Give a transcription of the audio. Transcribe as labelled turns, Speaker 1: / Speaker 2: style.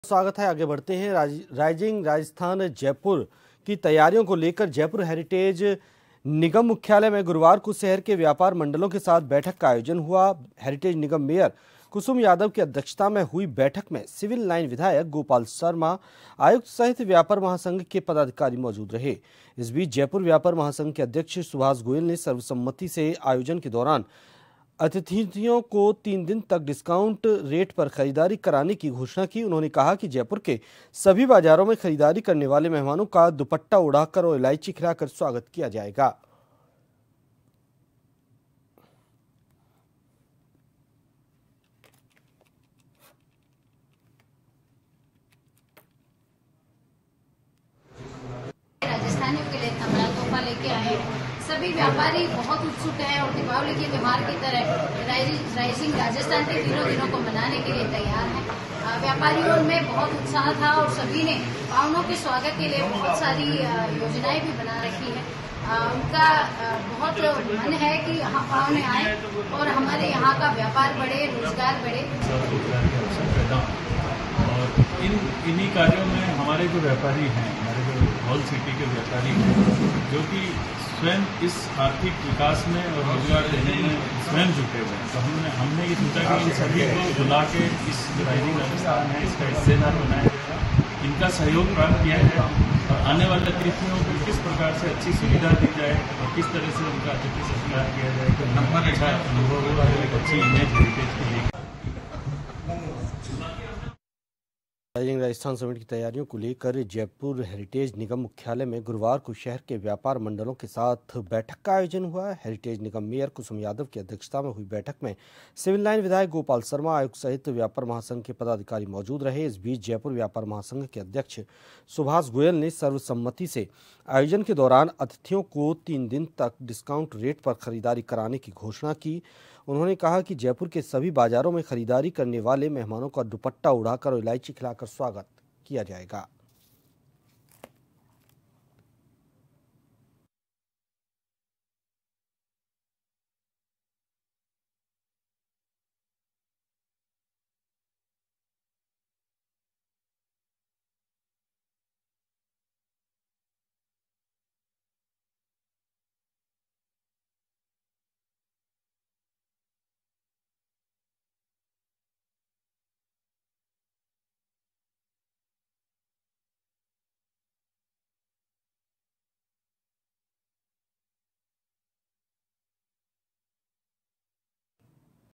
Speaker 1: स्वागत है। आगे बढ़ते हैं। राइजिंग राजस्थान जयपुर की तैयारियों को लेकर जयपुर हेरिटेज निगम मुख्यालय में गुरुवार को शहर के व्यापार मंडलों के साथ बैठक का आयोजन हुआ। हेरिटेज निगम मेयर कुसुम यादव की अध्यक्षता में हुई बैठक में सिविल लाइन विधायक गोपाल शर्मा, आयुक्त सहित व्यापार महासंघ के पदाधिकारी मौजूद रहे। इस बीच जयपुर व्यापार महासंघ के अध्यक्ष सुभाष गोयल ने सर्वसम्मति से आयोजन के दौरान अतिथियों को 3 दिन तक डिस्काउंट रेट पर खरीदारी कराने की घोषणा की। उन्होंने कहा कि जयपुर के सभी बाजारों में खरीदारी करने वाले मेहमानों का दुपट्टा उड़ाकर और इलायची खिलाकर स्वागत किया जाएगा।
Speaker 2: राजस्थानियों के लिए बड़ा तोहफा लेके आए। सभी व्यापारी बहुत उत्सुक हैं और दीपावली के त्योहार की तरह राइजिंग राजस्थान के दिनों को मनाने के लिए तैयार हैं। व्यापारियों में बहुत उत्साह था और सभी ने पावनों के स्वागत के लिए बहुत सारी योजनाएं भी बना रखी है। उनका बहुत मन है कि यहाँ पावने आए और हमारे यहाँ का व्यापार बढ़े, रोजगार बढ़े।
Speaker 3: और इन्हीं कार्यों में हमारे जो व्यापारी हैं, हमारे जो हॉल सिटी के व्यापारी हैं, जो कि स्वयं इस आर्थिक विकास में और रोजगार देने में स्वयं जुटे हुए हैं, तो हमने ये सोचा कि इन सभी को बुला के इस राइजिंग राजस्थान है इसका हिस्सेदार बनाया जाएगा, इनका सहयोग प्राप्त किया जाए और आने वाले अतिथियों को किस प्रकार से अच्छी सुविधा दी जाए और किस तरह से उनका अतिथि सत्कार किया जाए कि उनका अच्छा अनुभव हो और एक अच्छी इमेज हेरिटेज के लिए।
Speaker 1: राइजिंग राजस्थान समिट की तैयारियों को लेकर जयपुर हेरिटेज निगम मुख्यालय में गुरुवार को शहर के व्यापार मंडलों के साथ बैठक का आयोजन हुआ। हेरिटेज निगम मेयर कुसुम यादव की अध्यक्षता में हुई बैठक में सिविल लाइन विधायक गोपाल शर्मा, आयुक्त सहित व्यापार महासंघ के पदाधिकारी मौजूद रहे। इस बीच जयपुर व्यापार महासंघ के अध्यक्ष सुभाष गोयल ने सर्वसम्मति से आयोजन के दौरान अतिथियों को 3 दिन तक डिस्काउंट रेट पर खरीदारी कराने की घोषणा की। उन्होंने कहा कि जयपुर के सभी बाजारों में खरीदारी करने वाले मेहमानों का दुपट्टा उड़ाकर और इलायची खिलाकर स्वागत किया जाएगा।